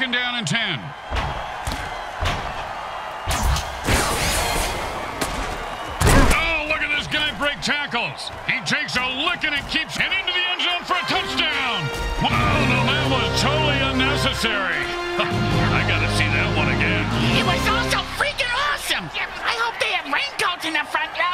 second down and 10. Oh, look at this guy break tackles. He takes a licking and keeps it into the end zone for a touchdown. Wow, no, that was totally unnecessary. I got to see that one again. It was also freaking awesome. I hope they have raincoats in the front yard.